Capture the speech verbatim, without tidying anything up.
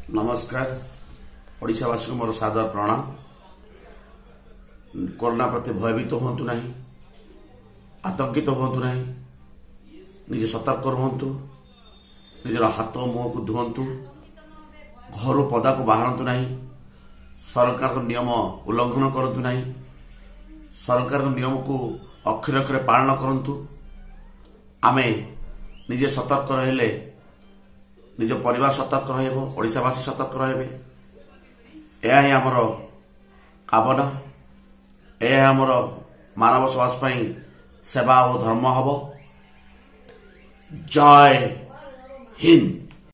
नमस्कार ओडिशावासी को मोर सादर प्रणाम। कोरोना प्रति भयभीत हूँ ना, आतंकित हूँ ना, निजे सतर्क रुहतु, निजर हाथ मुह को धुंतु, घर पदा को बाहरतु ना, सरकार नियम उल्लंघन करतु ना, सरकार नियम को अक्षर अक्षर पालन करतु। आमे निजे सतर्क रहिले निज परिवार सतर्क रहबो, ओडिशावासी सतर्क रहबे। यह ही आमर कामना, यह आमर मानव समाज पई सेवा और धर्म हबो। जय हिंद।